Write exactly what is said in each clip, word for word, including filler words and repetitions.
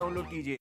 Download कीजिए।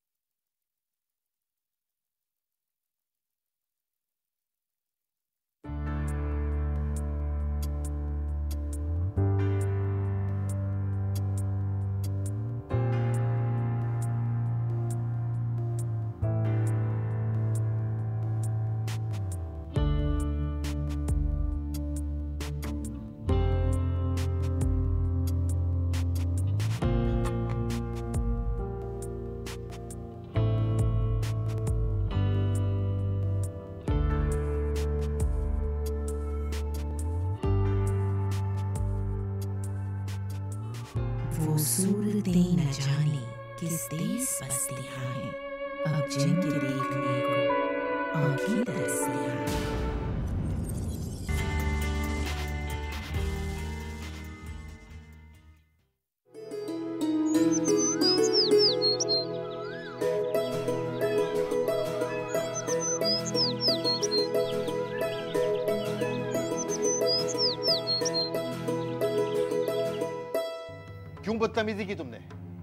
वो सूरतें न जाने किस देश बसतियां हैं, अब जिनके देखने को आंखें तरसतियां हैं। क्यों बदतमीजी की तुमने?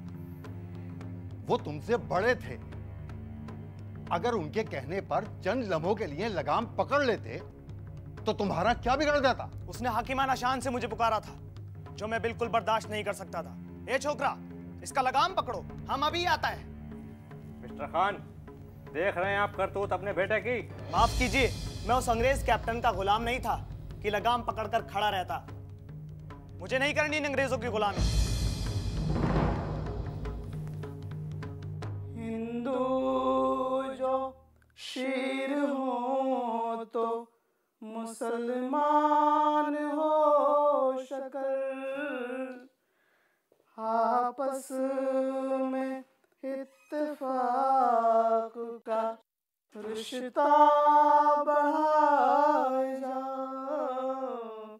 वो तुमसे बड़े थे। अगर उनके कहने पर चंद लम्हों के लिए लगाम पकड़ लेते तो तुम्हारा क्या बिगड़ जाता? उसने हाकिमाना शान से मुझे पुकारा था, जो मैं बिल्कुल बर्दाश्त नहीं कर सकता था। ए छोकरा, इसका लगाम पकड़ो, हम अभी आता है। मिस्टर खान, देख रहे हैं आप करतूत अपने बेटे की। माफ कीजिए, मैं उस अंग्रेज कैप्टन का गुलाम नहीं था कि लगाम पकड़कर खड़ा रहता। मुझे नहीं करनी इन अंग्रेजों की गुलामी। हिंदू जो शीर हो तो मुसलमान हो शकर, आपस में इत्तेफाक का रिश्ता बढ़ाए जाओ।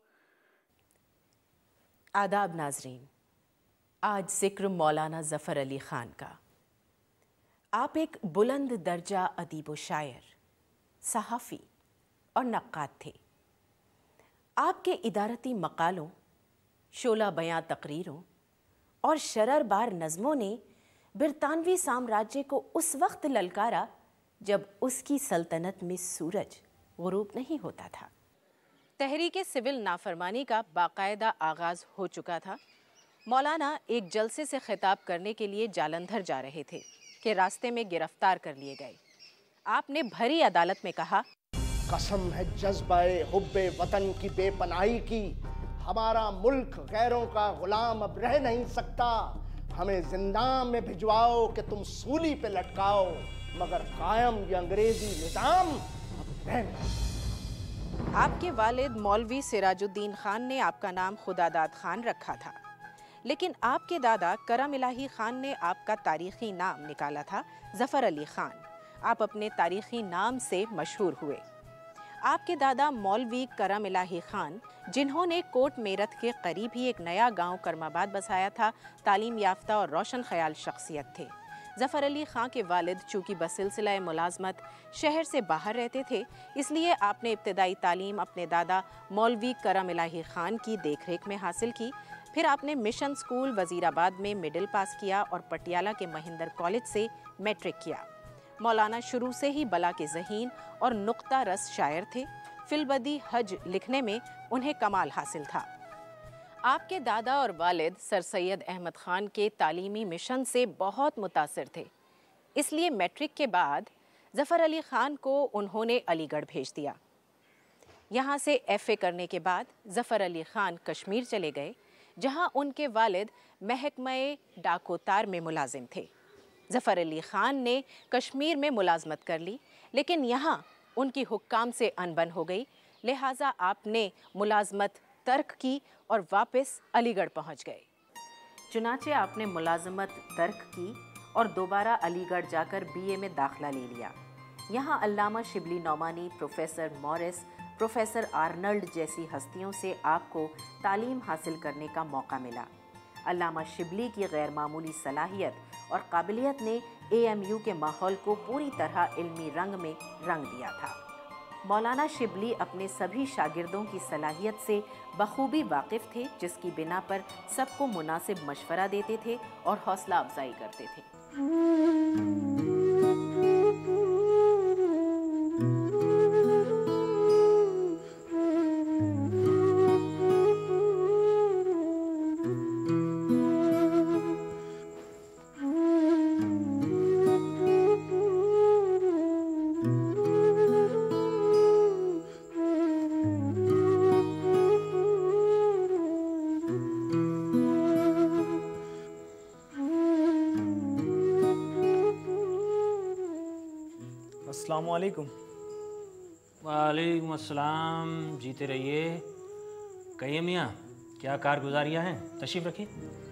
आदाब नाजरीन, आज जिक्र मौलाना ज़फ़र अली ख़ान का। आप एक बुलंद दर्जा अदीब व शायर, सहाफ़ी और नक्काद थे। आपके इदारती मकालों, शोला बयां तकरीरों और शररबार नज़मों ने बरतानवी साम्राज्य को उस वक्त ललकारा जब उसकी सल्तनत में सूरज गुरूब नहीं होता था। तहरीक सिविल नाफरमानी का बाकायदा आगाज़ हो चुका था। मौलाना एक जलसे से खिताब करने के लिए जालंधर जा रहे थे कि रास्ते में गिरफ्तार कर लिए गए। आपने भरी अदालत में कहा, कसम है जज्बाए हुब्बे वतन की बेपनाही की, हमारा मुल्क गैरों का गुलाम अब रह नहीं सकता। हमें जिंदान में भिजवाओ कि तुम सूली पे लटकाओ, मगर कायम ये अंग्रेजी निजाम अब रह नहीं सकता। आपके वालिद मौलवी सिराजुद्दीन खान ने आपका नाम खुदादाद खान रखा था, लेकिन आपके दादा करम इलाही खान ने आपका तारीखी नाम निकाला था ज़फ़र अली ख़ान। आप अपने तारीखी नाम से मशहूर हुए। आपके दादा मौलवी करम इलाही खान, जिन्होंने कोट मेरठ के करीब ही एक नया गांव करमाबाद बसाया था, तालीम याफ्ता और रोशन ख्याल शख्सियत थे। ज़फ़र अली ख़ान के वालिद चूँकि बसिलसिला मुलाजमत शहर से बाहर रहते थे, इसलिए आपने इब्तदाई तालीम अपने दादा मौलवी करम इलाही ख़ान की देख रेख में हासिल की। फिर आपने मिशन स्कूल वज़ीराबाद में मिडिल पास किया और पटियाला के महिंदर कॉलेज से मैट्रिक किया। मौलाना शुरू से ही बला के ज़हीन और नुक्ता रस शायर थे। फिलबदी हज लिखने में उन्हें कमाल हासिल था। आपके दादा और वालिद सर सैयद अहमद ख़ान के तालीमी मिशन से बहुत मुतासिर थे, इसलिए मैट्रिक के बाद ज़फ़र अली ख़ान को उन्होंने अलीगढ़ भेज दिया। यहाँ से एफ ए करने के बाद ज़फ़र अली ख़ान कश्मीर चले गए, जहाँ उनके वालिद महकमे डाकोतार में मुलाजिम थे। ज़फ़र अली ख़ान ने कश्मीर में मुलाजमत कर ली, लेकिन यहाँ उनकी हुक्काम से अनबन हो गई, लिहाजा आपने मुलाजमत तर्क की और वापस अलीगढ़ पहुँच गए। चुनाचे आपने मुलाजमत तर्क की और दोबारा अलीगढ़ जाकर बी ए में दाखिला ले लिया। यहाँ Allama Shibli Nomani, professor Morris, professor Arnold जैसी हस्तियों से आपको तालीम हासिल करने का मौका मिला। अल्लामा शिबली की गैर मामूली सलाहियत और काबिलियत ने ए एम यू के माहौल को पूरी तरह इल्मी रंग में रंग दिया था। मौलाना शिबली अपने सभी शागिर्दों की सलाहियत से बखूबी वाकिफ़ थे, जिसकी बिना पर सबको मुनासिब मशवरा देते थे और हौसला अफजाई करते थे। अस्सलामुअलैकुम। वालेकुम अस्सलाम, जीते रहिए। कहिए मियाँ, क्या कारगुजारियाँ हैं? तशरीफ़ रखिए।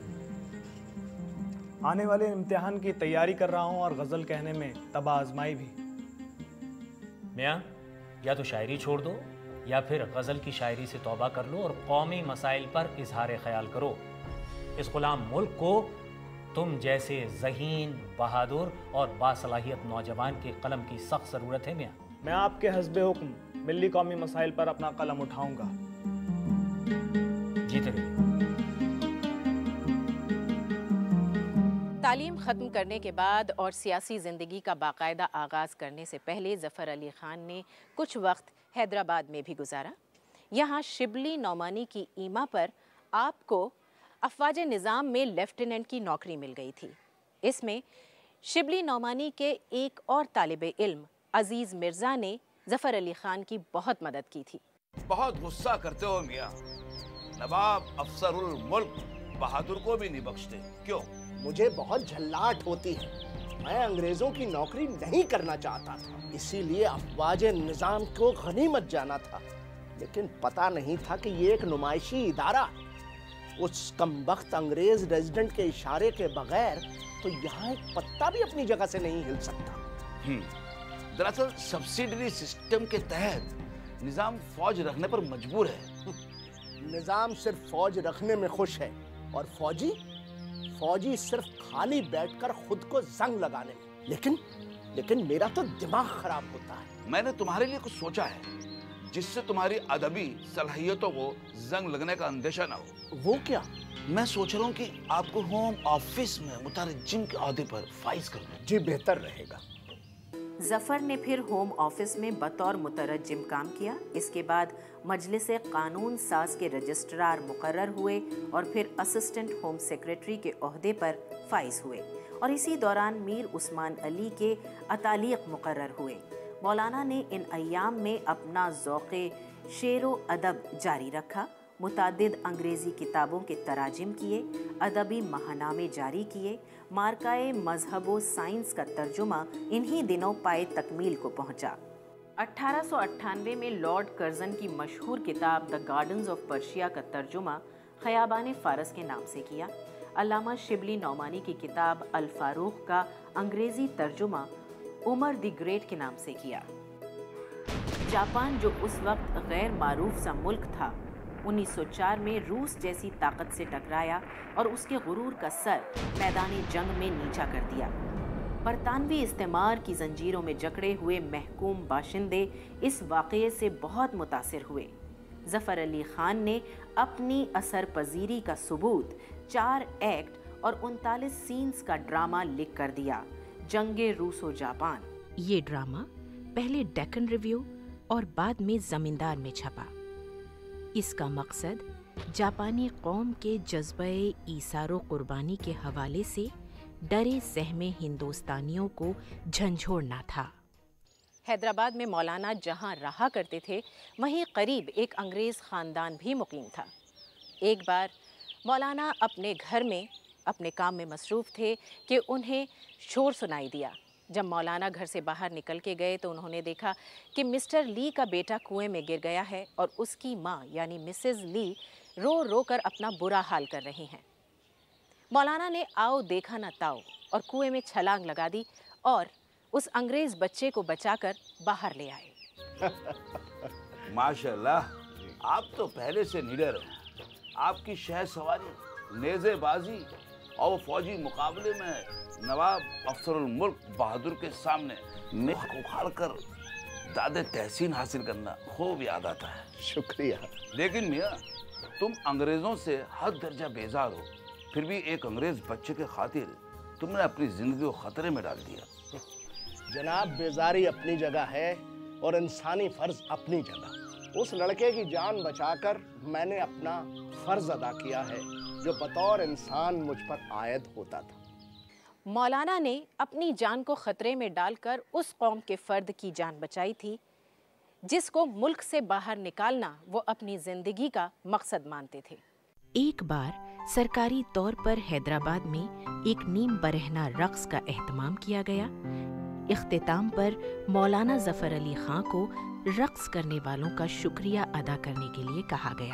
आने वाले इम्तिहान की तैयारी कर रहा हूँ और गज़ल कहने में तबा आजमाई भी। मियाँ, या तो शायरी छोड़ दो या फिर गज़ल की शायरी से तौबा कर लो और कौमी मसाइल पर इजहार ख्याल करो। इस गुलाम मुल्क को तुम जैसे ज़हीन, बहादुर और बासलाहियत नौजवान के कलम की सख्त ज़रूरत है मियाँ। मैं आपके हस्बे हुक्म मिल्ली कौमी मसाइल पर अपना कलम उठाऊंगा। जीते रहिए। तालीम ख़त्म करने के बाद और सियासी ज़िंदगी का बाकायदा आगाज़ करने से पहले ज़फ़र अली ख़ान ने कुछ वक्त हैदराबाद में भी गुजारा। यहाँ शिबली नौमानी की ईमा पर आपको अफ़वाज निज़ाम में लेफ्टिनेंट की नौकरी मिल गई थी। इसमें शिबली नौमानी के एक और तालिब इल्म अजीज़ मिर्ज़ा ने ज़फ़र अली ख़ान की बहुत मदद की थी। बहुत गुस्सा करते हो मियाँ, नवाब अफसरुल मुल्क बहादुर को भी नहीं बख्शते, क्यों? मुझे बहुत झल्लाहट होती है। मैं अंग्रेजों की नौकरी नहीं करना चाहता था, इसीलिए अफवाज निज़ाम को गनीमत जाना था। लेकिन पता नहीं था कि ये एक नुमाइशी इदारा है। उस कमबख्त अंग्रेज रेजिडेंट के इशारे के बगैर तो यहाँ एक पत्ता भी अपनी जगह से नहीं हिल सकता। हम्म, दरअसल सब्सिडरी सिस्टम के तहत निजाम फौज रखने पर मजबूर है। निजाम सिर्फ फौज रखने में खुश है और फौजी फौजी सिर्फ खाली बैठकर खुद को जंग लगाने में। लेकिन लेकिन मेरा तो दिमाग खराब होता है। मैंने तुम्हारे लिए कुछ सोचा है जिससे तुम्हारी अदबी सलाहियतों को जंग लगने का अंदेशा ना हो। वो क्या? मैं सोच रहा हूँ कि आपको होम ऑफिस में मुतारिजिम के ओहदे पर फाइज कर दूं। जी बेहतर रहेगा। ज़फ़र ने फिर होम ऑफिस में बतौर मुतरज्जिम काम किया। इसके बाद मजलिस कानून साज के रजिस्ट्रार मुकर्रर हुए और फिर असिस्टेंट होम सेक्रेटरी के ओहदे पर फाइज हुए और इसी दौरान मीर उस्मान अली के अतालीक मुकर्रर हुए। मौलाना ने इन अय्याम में अपना ज़ौक़े शेरो अदब जारी रखा। मुतादिद अंग्रेज़ी किताबों के तराजिम किए, अदबी महानामे जारी किए। मार्काए मजहब व साइंस का तर्जुमा इन्हीं दिनों पाए तकमील को पहुंचा। अठारह सौ अट्ठानवे में लॉर्ड कर्जन की मशहूर किताब द गार्डन्स ऑफ पर्शिया का तर्जुमा ख़याबान फ़ारस के नाम से किया। अल्लामा शिबली नौमानी की किताब अल फारूक का अंग्रेज़ी तर्जुमा उमर द ग्रेट के नाम से किया। जापान, जो उस वक्त गैर मारूफ सा मुल्क था, उन्नीस सौ चार में रूस जैसी ताकत से टकराया और उसके गुरूर का सर मैदानी जंग में नीचा कर दिया। बरतानवी इस्तेमार की जंजीरों में जकड़े हुए महकूम बाशिंदे इस वाक़ये से बहुत मुतासिर हुए। ज़फ़र अली ख़ान ने अपनी असर पजीरी का सबूत चार एक्ट और उनतालीस सीन्स का ड्रामा लिख कर दिया, जंगे रूसो जापान। ये ड्रामा पहले डेक्कन रिव्यू और बाद में ज़मींदार में छपा। इसका मकसद जापानी कौम के जज्बे ईसारो कुर्बानी के हवाले से डरे सहमे हिंदुस्तानियों को झंझोड़ना था। हैदराबाद में मौलाना जहां रहा करते थे, वहीं करीब एक अंग्रेज़ ख़ानदान भी मुकीम था। एक बार मौलाना अपने घर में अपने काम में मसरूफ़ थे कि उन्हें शोर सुनाई दिया। जब मौलाना घर से बाहर निकल के गए तो उन्होंने देखा कि मिस्टर ली का बेटा कुएं में गिर गया है और उसकी माँ यानी मिसेस ली रो रो कर अपना बुरा हाल कर रही हैं। मौलाना ने आओ देखा न ताओ और कुएं में छलांग लगा दी और उस अंग्रेज़ बच्चे को बचाकर बाहर ले आए। माशाल्लाह, आप तो पहले से निडर हैं। आपकी शहर सवारी, नेज़ेबाजी और फौजी मुकाबले में नवाब अफसरुल मुल्क बहादुर के सामने नेक उखाड़ कर दादे तहसीन हासिल करना खूब याद आता है। शुक्रिया। लेकिन मियाँ, तुम अंग्रेजों से हद दर्जा बेजार हो, फिर भी एक अंग्रेज बच्चे के खातिर तुमने अपनी जिंदगी को खतरे में डाल दिया। जनाब, बेजारी अपनी जगह है और इंसानी फर्ज अपनी जगह। उस लड़के की जान बचाकर मैंने अपना फर्ज अदा किया है जो बतौर इंसान मुझ पर आयद होता था। मौलाना ने अपनी जान को खतरे में डालकर उस कौम के फर्द की जान बचाई थी जिसको मुल्क से बाहर निकालना वो अपनी जिंदगी का मकसद मानते थे। एक बार सरकारी तौर पर हैदराबाद में एक नीम बरहना रक्स का एहतमाम किया गया। इख्तिताम पर मौलाना जफर अली खां को रक्स करने वालों का शुक्रिया अदा करने के लिए कहा गया।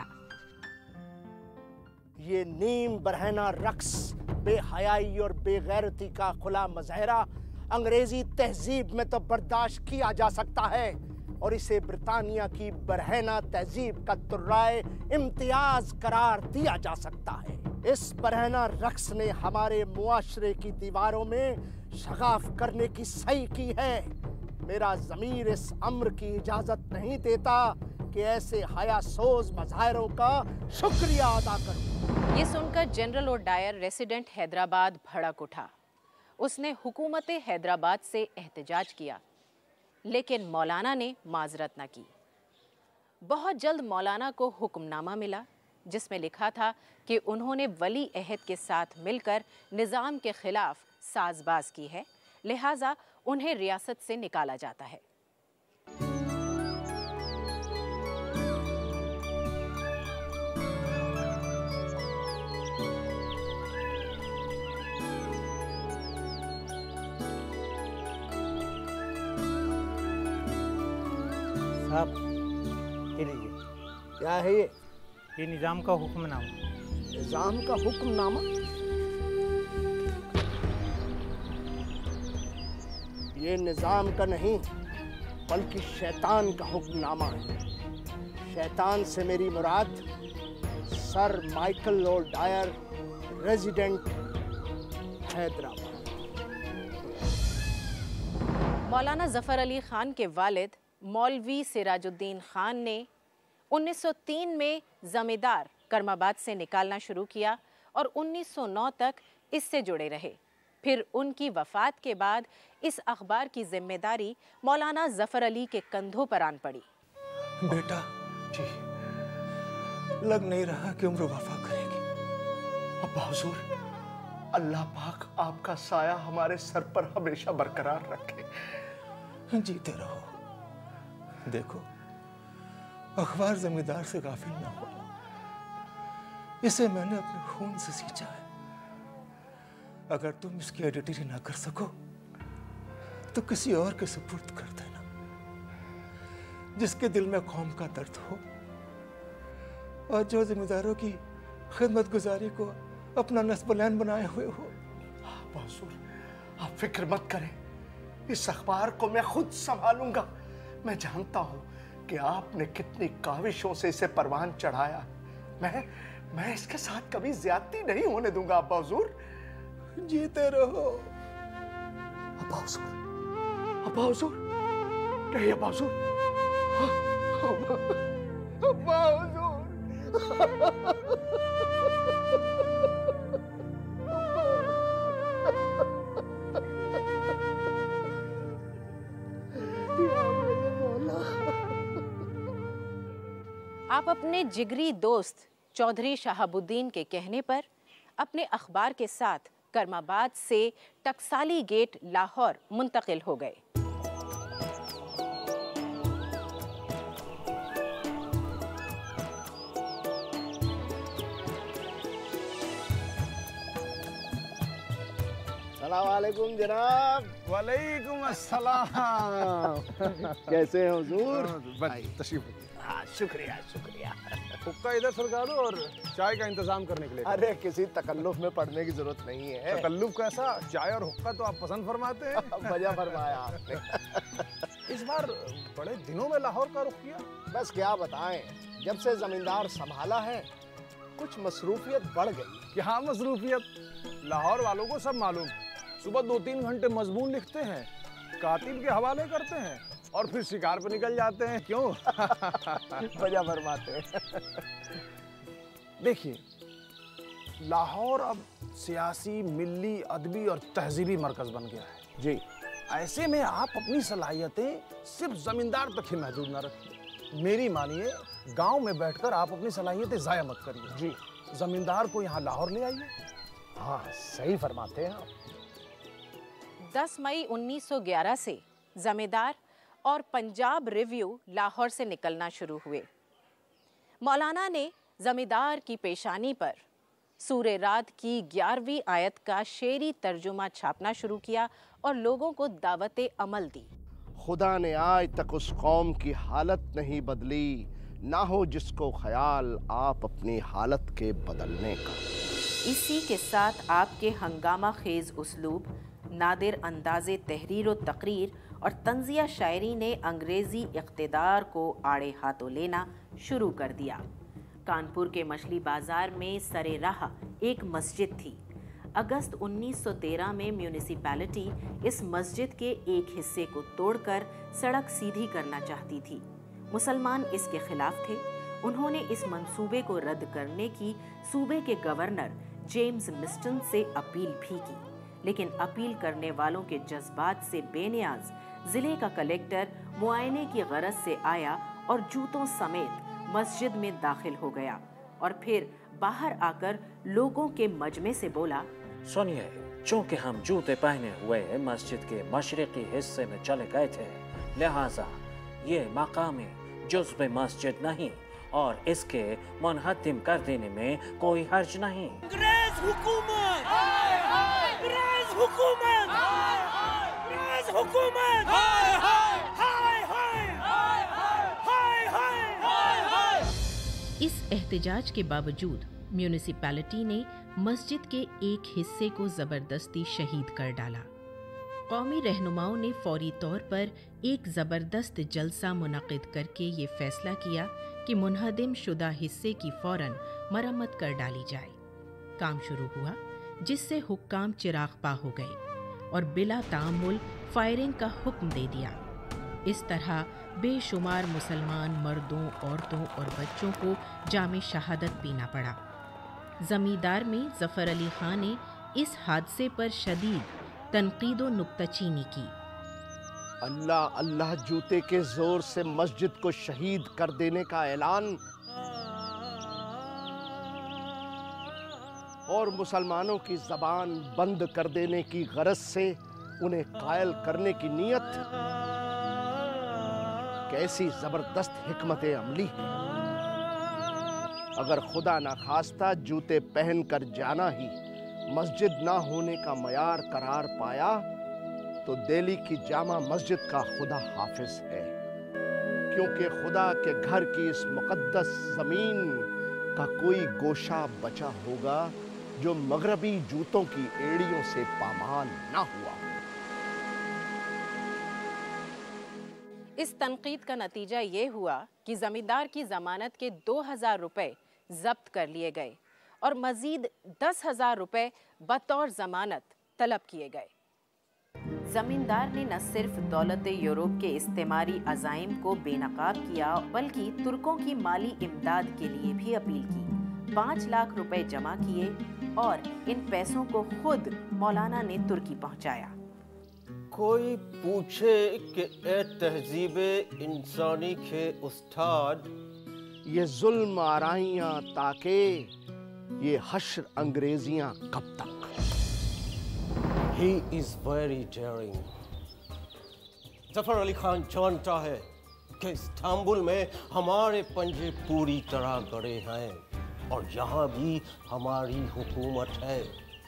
ये नीम बरहना रक्स बेहयाई और बेगैरती का खुला मजहरा अंग्रेजी तहजीब में तो बर्दाश्त किया जा सकता है और इसे ब्रिटानिया की बरहना तहजीब का तुर्राए इम्तियाज करार दिया जा सकता है। इस बरहना रक्स ने हमारे मुआशरे की दीवारों में शगाफ करने की सही की है। मेरा ज़मीर इस अम्र की इजाजत नहीं देता कि ऐसे हयासोज मज़ाहिरों का शुक्रिया अदा करूं। ये सुनकर जनरल ओडायर रेसिडेंट हैदराबाद भड़क उठा। उसने हुकूमत हैदराबाद से एहतजाज किया, लेकिन मौलाना ने माजरत न की। बहुत जल्द मौलाना को हुक्मनामा मिला जिसमें लिखा था कि उन्होंने वली अहद के साथ मिलकर निज़ाम के खिलाफ साजबाज की है, लिहाजा उन्हें रियासत से निकाला जाता है। साहब, ये लीजिए। क्या है ये? ये निज़ाम का हुक्मनामा। निज़ाम का हुक्मनामा? ये निज़ाम का नहीं बल्कि शैतान का हुक्मनामा है। शैतान से मेरी मुराद sir Michael O'Dwyer, resident Hyderabad. Maulana Zafar Ali Khan के वालिद मौलवी सिराजुद्दीन खान ने उन्नीस सौ तीन में जमींदार करमाबाद से निकालना शुरू किया और उन्नीस सौ नौ तक इससे जुड़े रहे। फिर उनकी वफात के बाद इस अखबार की जिम्मेदारी मौलाना जफर अली के कंधों पर आन पड़ी। बेटा जी, लग नहीं रहा कि उम्र वफा करेगी। अब्बा हुजूर, अल्लाह पाक आपका साया हमारे सर पर हमेशा बरकरार रखे। जीते रहो। देखो, अखबार जमींदार से गाफिल न हो। इसे मैंने अपने खून से सींचा है। अगर तुम इसकी एडिटरी ना कर सको तो किसी और के सुपुर्द कर देना, जिसके दिल में कौम का दर्द हो और जो जिम्मेदारों की खिदमत गुजारी को अपना नस्बलैन बनाए हुए हो। हुजूर, आप फिक्र मत करें, इस अखबार को मैं खुद संभालूंगा। मैं जानता हूं कि आपने कितनी काविशों से इसे परवान चढ़ाया। मैं मैं इसके साथ कभी ज्यादती नहीं होने दूंगा। अब्बा हुजूर, जीते रहो। अब्बा हुजूर, अब्बा हुजूर, नहीं अब्बा हुजूर, अब्बा हुजूर। आप अपने जिगरी दोस्त चौधरी शहाबुद्दीन के कहने पर अपने अखबार के साथ करमाबाद से टकसाली गेट लाहौर मुंतकिल हो गए। अस्सलामुअलैकुम जनाब। वालेकुम अस्सलाम। कैसे हैं हुजूर? तशरीफ। हाँ, शुक्रिया शुक्रिया। हुक्का इधर सरका दो और चाय का इंतजाम करने के लिए। अरे किसी तकल्लुफ में पड़ने की जरूरत नहीं है। तकल्लुफ कैसा? चाय और हुक्का तो आप पसंद फरमाते हैं। मजा फरमाया आपने। इस बार बड़े दिनों में लाहौर का रुख किया। बस क्या बताएं, जब से जमींदार संभाला है कुछ मसरूफियत बढ़ गई। क्या मसरूफियत? लाहौर वालों को सब मालूम। सुबह दो तीन घंटे मजमून लिखते हैं, कातिल के हवाले करते हैं और फिर शिकार पर निकल जाते हैं। क्यों? मजा फरमाते हैं। देखिए, लाहौर अब सियासी, मिली, अदबी और तहजीबी मरकज बन गया है। जी। ऐसे में आप अपनी सलाहियतें सिर्फ जमींदार तक ही महदूद न रखिए। मेरी मानिए, गांव में बैठकर आप अपनी सलाहियतें जाया मत करिए। जी। जमींदार को यहाँ लाहौर ले आइए। हाँ, सही फरमाते हैं आप। दस मई उन्नीस सौ ग्यारह से जमींदार और पंजाब रिव्यू लाहौर से निकलना शुरू हुए। मौलाना ने जमींदार की पेशानी पर सूरे रात की ग्यारहवीं आयत का शेरी तर्जुमा छापना शुरू किया और लोगों को दावते अमल दी। खुदा ने आज तक उस कौम की हालत नहीं बदली, ना हो जिसको ख्याल आप अपनी हालत के बदलने का। इसी के साथ आपके हंगामा खेज उसलूब, नादिर अंदाज़े तहरीर व तकरीर और तंजिया शायरी ने अंग्रेज़ी इक़्तिदार को आड़े हाथों लेना शुरू कर दिया। कानपुर के मछली बाज़ार में सरे राह एक मस्जिद थी। अगस्त उन्नीस सौ तेरह में म्यूनिसिपैलिटी इस मस्जिद के एक हिस्से को तोड़कर सड़क सीधी करना चाहती थी। मुसलमान इसके खिलाफ थे। उन्होंने इस मंसूबे को रद्द करने की सूबे के गवर्नर जेम्स मिस्टन से अपील भी की, लेकिन अपील करने वालों के जज्बात से बेनियाज जिले का कलेक्टर मुआयने की गरज से आया और जूतों समेत मस्जिद में दाखिल हो गया और फिर बाहर आकर लोगों के मजमे से बोला, सुनिए, चूंकि हम जूते पहने हुए मस्जिद के मशरिकी हिस्से में चले गए थे, लिहाजा ये मकामी जुज़्व मस्जिद नहीं और इसके मुनहद्दिम कर देने में कोई हर्ज नहीं। अंग्रेज हुकूमत! अंग्रेज हुकूमत! अंग्रेज हुकूमत! इस एहतजाज के बावजूद म्यूनिसिपैलिटी ने मस्जिद के एक हिस्से को जबरदस्ती शहीद कर डाला। कौमी रहनुमाओं ने फौरी तौर पर एक ज़बरदस्त जलसा मुनक़िद करके ये फैसला किया कि मुनहदिम शुदा हिस्से की फौरन मरम्मत कर डाली जाए। काम शुरू हुआ, जिससे हुक्काम चिराग पा हो गए और बिला तामुल फायरिंग का हुक्म दे दिया। इस तरह बेशुमार मुसलमान मर्दों, औरतों और बच्चों को जामे शहादत पीना पड़ा। जमींदार में जफर अली खान ने इस हादसे पर शदीद तनकीद व नुक्ताचीनी की। अल्लाह अल्लाह जूते के जोर से मस्जिद को शहीद कर देने का ऐलान और मुसलमानों की जबान बंद कर देने की गरज से उन्हें कायल करने की नीयत, कैसी जबरदस्त हिकमत अमली है। अगर खुदा ना खास्ता जूते पहनकर जाना ही मस्जिद ना होने का मयार करार पाया तो दिल्ली की जामा मस्जिद का खुदा हाफिज है, क्योंकि खुदा के घर की इस मुकद्दस जमीन का कोई गोशा बचा होगा जो मगरबी जूतों की एड़ियों से पामाल ना हुआ। इस तनकीद का नतीजा ये हुआ कि जमींदार की जमानत के दो हजार रुपए जब्त कर लिए गए और मजीद दस हजार रुपए बतौर जमानत तलब किए गए। जमींदार ने न सिर्फ दौलत यूरोप के इस्तेमारी अजाइम को बेनकाब किया, बल्कि तुर्कों की माली इमदाद के लिए भी अपील की। पाँच लाख रुपए जमा किए और इन पैसों को खुद मौलाना ने तुर्की पहुंचाया। कोई पूछे कि ए तहजीबे इंसानी के उस्ताद, ये जुल्म आराइयां ताके ये हश्र अंग्रेजियां कब तक? He is very daring. Zafar Ali Khan जानता है कि इस्तांबुल में हमारे पंजे पूरी तरह गड़े हैं और यहाँ भी हमारी हुकूमत है।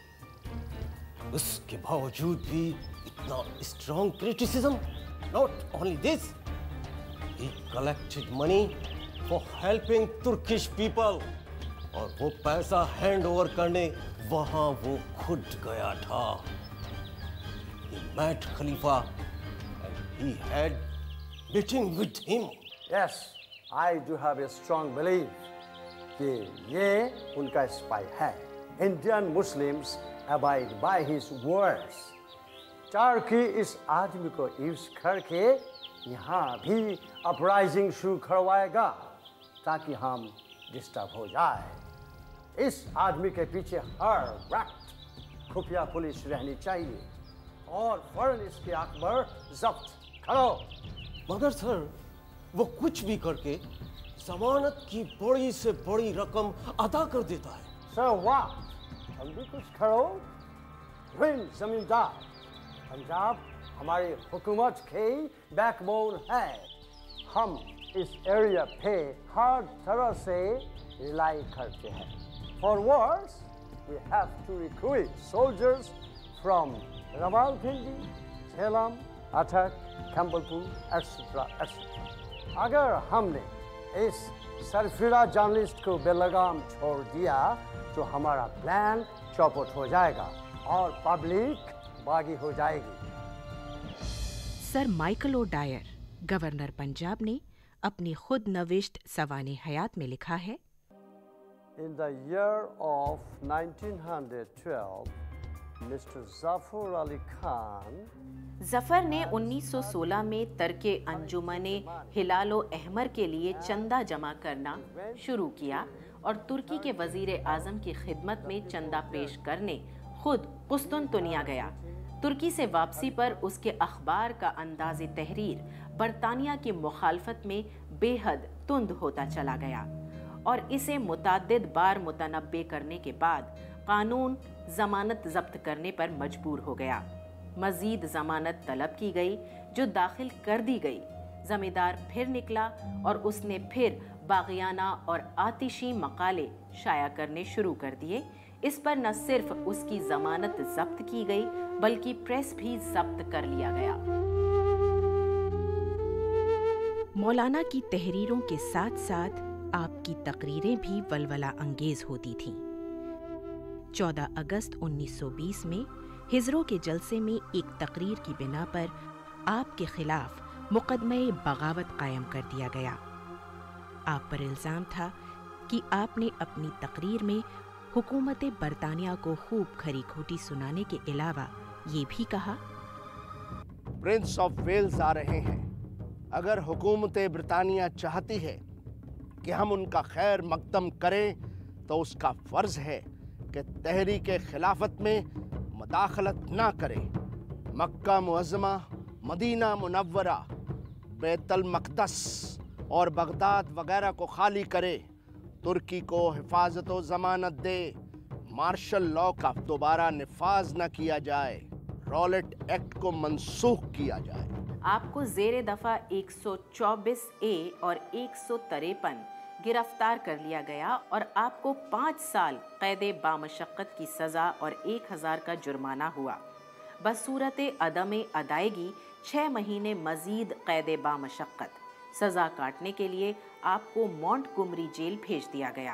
उसके बावजूद भी इतना strong criticism. Not only this, he collected money for helping Turkish people. और वो पैसा हैंड ओवर करने वहाँ वो खुद गया था। He met Khalifa and he had meeting with him. Yes, I do have a strong belief कि ये उनका स्पाई है। Indian Muslims abide by his words. Turkey इस आदमी को यूज करके यहाँ भी अपराइजिंग शुरू करवाएगा ताकि हम डिस्टर्ब हो जाए। इस आदमी के पीछे हर वक्त खुफिया पुलिस रहनी चाहिए और फौरन इसके अखबार जब्त करो। मगर सर, वो कुछ भी करके जमानत की बड़ी से बड़ी रकम अदा कर देता है। सर वाह, हम भी कुछ करो। जमींदार, पंजाब हमारी हुकूमत की बैकबोन है। हम इस एरिया पे हर तरह से रिलाई करते हैं। For wars we have to recruit soldiers from Rawalpindi, Jhelum, Attock, Campbellpur etcetera etcetera. अगर हमने इस सरफिरा जर्नलिस्ट को बेलगाम छोड़ दिया तो हमारा प्लान चौपट हो जाएगा और पब्लिक बागी हो जाएगी। Sir Michael O'Dwyer, governor Punjab ने अपनी खुद नविश्त सवाने हयात में लिखा है, In the year of nineteen twelve, mister Zafar Ali Khan Zafar ने उन्नीस सौ सोलह में तर्के अंजुमने हिलालो अहमर के लिए चंदा जमा करना शुरू किया और तुर्की के वजीर आजम की खिदमत में चंदा पेश करने खुद कुस्तुनतुनिया गया। तुर्की से वापसी पर उसके अखबार का अंदाज़े तहरीर बरतानिया की मुखालफत में बेहद तुंद होता चला गया और इसे मुताद्दिद बार मुतनब्बे करने के बाद कानून जमानत जब्त करने पर मजबूर हो गया। मजीद जमानत तलब की गई जो दाखिल कर दी गई। जमींदार फिर निकला और उसने फिर बागियाना और आतिशी मकाले शाया करने शुरू कर दिए। इस पर न सिर्फ उसकी जमानत जब्त की गई बल्कि प्रेस भी जब्त कर लिया गया। मौलाना की तहरीरों के साथ साथ आपकी तकरीरें भी वलवला अंगेज होती थीं। चौदह अगस्त उन्नीस सौ बीस में हिजरों के जलसे में एक तकरीर की बिना पर आपके खिलाफ मुकदमे बगावत कायम कर दिया गया। आप पर इल्ज़ाम था कि आपने अपनी तकरीर में हुकूमत बरतानिया को खूब खरी खोटी सुनाने के अलावा ये भी कहा, प्रिंस ऑफ वेल्स आ रहे हैं। अगर हुकूमत बरतानिया चाहती है कि हम उनका खैर मकदम करें तो उसका फ़र्ज है कि तहरीक खिलाफत में मदाखलत ना करें। मक्का मुअज़्ज़मा, मदीना मुनव्वरा, बैतुल मक़दस और बगदाद वगैरह को खाली करे, तुर्की को हिफाजत व ज़मानत दे, मार्शल लॉ का दोबारा निफाज न किया जाए, रॉलेट एक्ट को मनसूख किया जाए। आपको ज़ेरे दफ़ा एक सौ चौबीस ए और एक सौ तिरपन गिरफ्तार कर लिया गया और आपको पाँच साल कैदे बामशक्क़त की सज़ा और एक हज़ार का जुर्माना हुआ। बसूरत अदम अदायगी छः महीने मज़ीद कैदे बामशक्क़त सज़ा काटने के लिए आपको मोंटगोमरी जेल भेज दिया गया।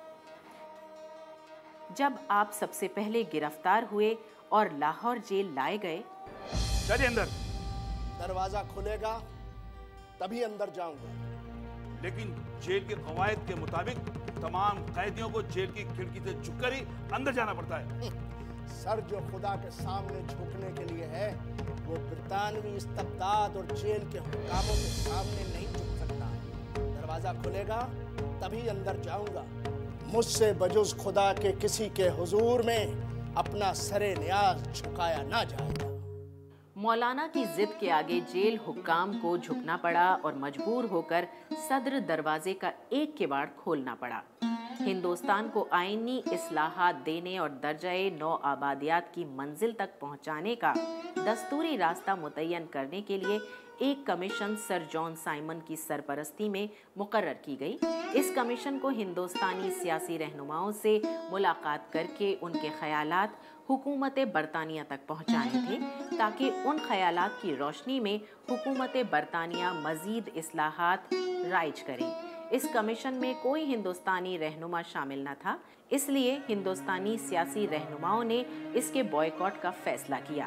जब आप सबसे पहले गिरफ्तार हुए और लाहौर जेल लाए गए, चलिए अंदर। दरवाजा खुलेगा तभी अंदर जाऊंगा। लेकिन जेल के कवायद के मुताबिक तमाम कैदियों को जेल की खिड़की से झुककर ही अंदर जाना पड़ता है। सर जो खुदा के सामने झुकने के लिए है वो ब्रितानवी इस्तबदाद और जेल के हुक्कामों के सामने नहीं झुक सकता। दरवाजा खुलेगा तभी अंदर जाऊंगा। मुझसे बजुज खुदा के किसी के हुजूर में अपना सरे नियाज झुकाया ना जाएगा। मौलाना की जिद के आगे जेल हुक्काम को झुकना पड़ा और मजबूर होकर सदर दरवाजे का एक किवाड़ खोलना पड़ा। हिंदुस्तान को आईनी इस्लाहात देने और दर्जाए नौ आबादियात की मंजिल तक पहुंचाने का दस्तूरी रास्ता मुतय्यन करने के लिए एक कमीशन सर जॉन साइमन की सरपरस्ती में मुकर्रर की गई। इस कमीशन को हिंदुस्तानी सियासी रहनुमाओं से मुलाकात करके उनके ख्यालात हुकूमत बरतानिया तक पहुंचाने थे ताकि उन ख्यालात की रोशनी में हुकूमत बरतानिया मजीद इस्लाहात राइज करे। इस कमीशन में कोई हिंदुस्तानी रहनुमा शामिल न था, इसलिए हिंदुस्तानी सियासी रहनुमाओं ने इसके बॉयकॉट का फैसला किया।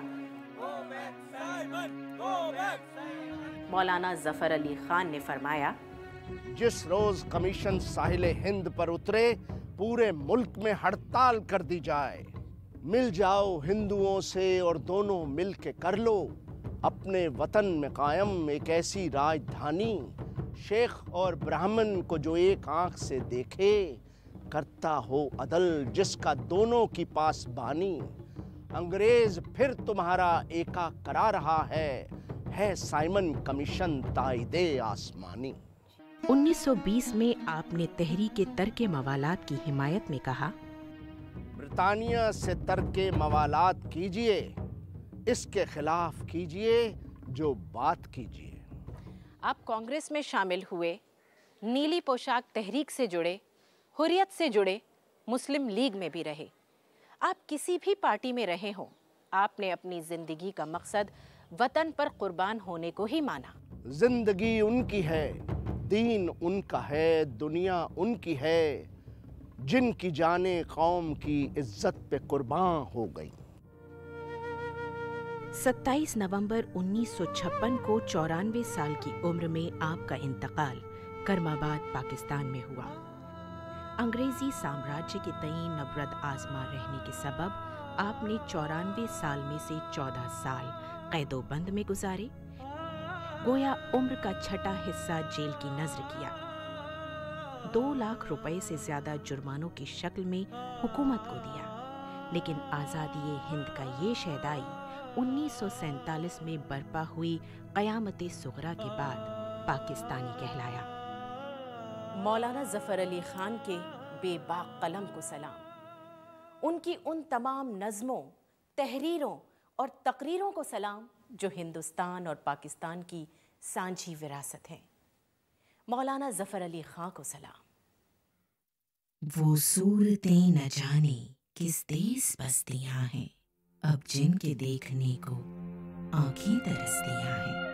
मौलाना जफर अली खान ने फरमाया, जिस रोज कमीशन साहिल हिंद पर उतरे पूरे मुल्क में हड़ताल कर दी जाए। मिल जाओ हिंदुओं से और दोनों मिल के कर लो अपने वतन में कायम एक ऐसी राजधानी, शेख और ब्राह्मण को जो एक आंख से देखे करता हो अदल जिसका दोनों की पास बानी, अंग्रेज फिर तुम्हारा एका करा रहा है, है साइमन कमीशन ताइदे आसमानी। उन्नीस सौ बीस में आपने तहरीक तर्क मवालात की हिमायत में कहा, ब्रिटानिया से तर्क मवालात कीजिए, इसके खिलाफ कीजिए जो बात कीजिए। आप कांग्रेस में शामिल हुए, नीली पोशाक तहरीक से जुड़े, हुर्रियत से जुड़े, मुस्लिम लीग में भी रहे। आप किसी भी पार्टी में रहे हों, आपने अपनी जिंदगी का मकसद वतन पर कुर्बान होने को ही माना। जिंदगी उनकी है, दीन उनका है, दुनिया उनकी है, जिनकी जाने कौम की इज्जत पे कुर्बान हो गई। सत्ताईस नवंबर उन्नीस सौ छप्पन को चौरानवे साल की उम्र में आपका इंतकाल करमाबाद पाकिस्तान में हुआ। अंग्रेजी साम्राज्य के तई नफरत आजमा रहने के सबब आपने चौरानवे साल में से चौदह साल कैदोबंद में गुजारे। गोया उम्र का छठा हिस्सा जेल की नजर किया। दो लाख रुपए से ज्यादा जुर्मानों की शक्ल में हुकूमत को दिया, लेकिन आज़ादी हिंद का ये शहदाई उन्नीस सौ सैंतालीस में बर्पा हुई क़यामत सुगरा के बाद पाकिस्तानी कहलाया। मौलाना ज़फ़र अली ख़ान के बेबाक कलम को सलाम, उनकी उन तमाम नज़मों, तहरीरों और तकरीरों को सलाम जो हिंदुस्तान और पाकिस्तान की सांझी विरासत है। मौलाना ज़फ़र अली ख़ान को सलाम। वो सूरतें न जाने किस देश बसतियां हैं, अब जिनके देखने को आंखें तरसतियां हैं।